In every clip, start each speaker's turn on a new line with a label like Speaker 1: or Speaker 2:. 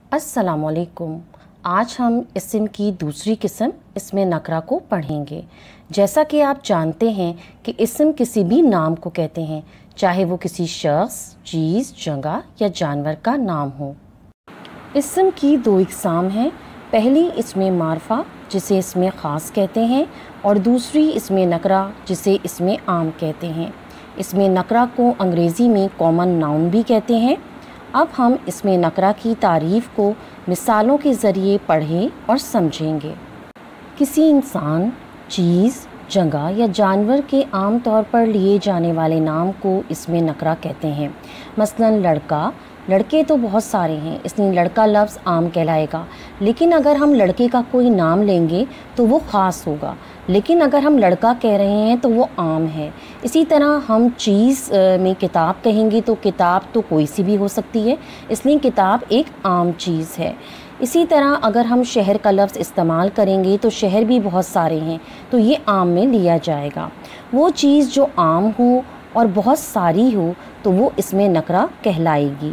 Speaker 1: अस्सलामुअलैकुम। आज हम इस्म की दूसरी किस्म इसमें नकरा को पढ़ेंगे। जैसा कि आप जानते हैं कि इस्म किसी भी नाम को कहते हैं, चाहे वो किसी शख्स, चीज़, जगह या जानवर का नाम हो। इस्म की दो इकसाम हैं। पहली इसमें मारफा जिसे इसमें ख़ास कहते हैं और दूसरी इसमें नकरा जिसे इसमें आम कहते हैं। इसमें नकरा को अंग्रेज़ी में कॉमन नाउन भी कहते हैं। अब हम इसमें नकरा की तारीफ़ को मिसालों के ज़रिए पढ़ें और समझेंगे। किसी इंसान, चीज़, जगह या जानवर के आम तौर पर लिए जाने वाले नाम को इसमें नकरा कहते हैं। मसलन लड़का, लड़के तो बहुत सारे हैं इसलिए लड़का लफ्ज़ आम कहलाएगा, लेकिन अगर हम लड़के का कोई नाम लेंगे तो वो ख़ास होगा, लेकिन अगर हम लड़का कह रहे हैं तो वो आम है। इसी तरह हम चीज़ में किताब कहेंगे तो किताब तो कोई सी भी हो सकती है, इसलिए किताब एक आम चीज़ है। इसी तरह अगर हम शहर का लफ्ज़ इस्तेमाल करेंगे तो शहर भी बहुत सारे हैं, तो ये आम में लिया जाएगा। वो चीज़ जो आम हो और बहुत सारी हो तो वो इसमें नकरा कहलाएगी।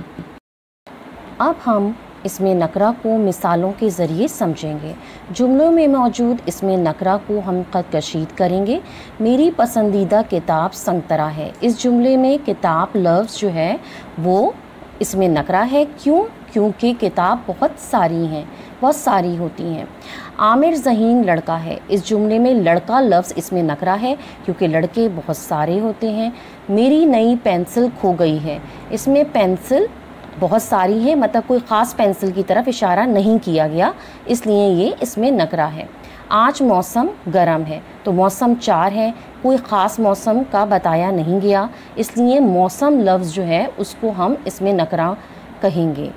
Speaker 1: अब हम इसमें नकरा को मिसालों के ज़रिए समझेंगे। जुमलों में मौजूद इसमें नकरा को हम क़द कशीद करेंगे। मेरी पसंदीदा किताब संतरा है। इस जुमले में किताब लफ्ज़ जो है वो इसमें नकरा है। क्यों? क्योंकि किताब बहुत सारी हैं, बहुत सारी होती हैं। आमिर ज़हीन लड़का है। इस जुमले में लड़का लफ्ज़ इसमें नकरा है क्योंकि लड़के बहुत सारे होते हैं। मेरी नई पेंसिल खो गई है। इसमें पेंसिल बहुत सारी है, मतलब कोई ख़ास पेंसिल की तरफ इशारा नहीं किया गया, इसलिए ये इसमें नकरा है। आज मौसम गर्म है तो मौसम 4 है, कोई ख़ास मौसम का बताया नहीं गया, इसलिए मौसम लफ्ज़ जो है उसको हम इसमें नकरा कहेंगे।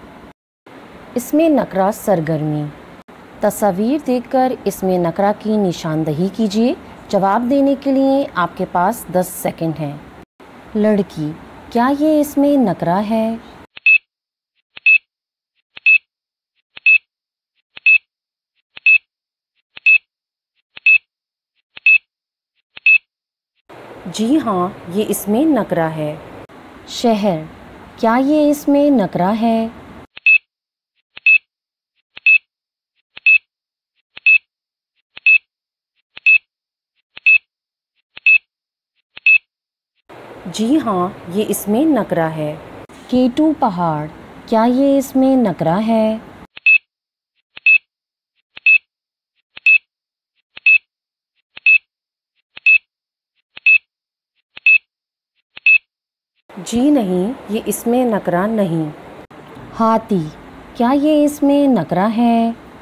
Speaker 1: इसमें नकरा सरगर्मी। तस्वीर देखकर इसमें नकरा की निशानदही कीजिए। जवाब देने के लिए आपके पास 10 सेकंड हैं। लड़की, क्या ये इसमें नकरा है? जी हाँ, ये इसमें नकरा है। शहर, क्या ये इसमें नकरा है? जी हाँ, ये इसमें नकरा है। केटू पहाड़, क्या ये इसमें नकरा है? जी नहीं, ये इसमें नकरा नहीं। हाथी, क्या ये इसमें नकरा है?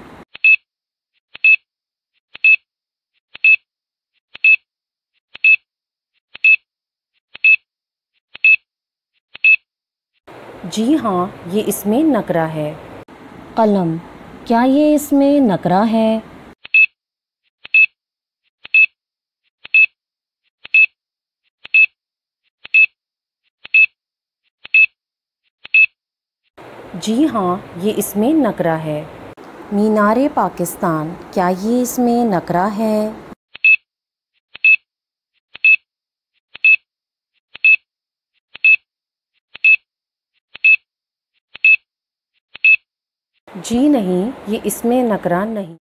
Speaker 1: जी हाँ, ये इसमें नकरा है। कलम, क्या ये इसमें नकरा है? जी हाँ, ये इसमें नकरा है। मीनारे पाकिस्तान, क्या ये इसमें नकरा है? जी नहीं, ये इसमें नकरा नहीं।